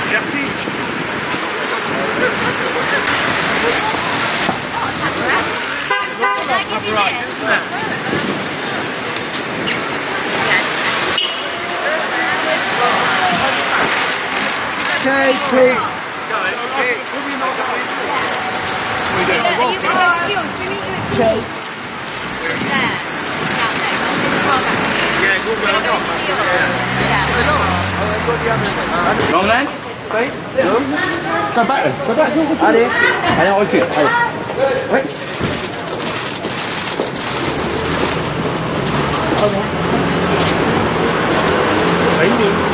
Merci. Okay, please. Okay. Long lens? Space? Go back then. Go back. Allez. Allez, on recule. Allez. Oui. Thấy đi.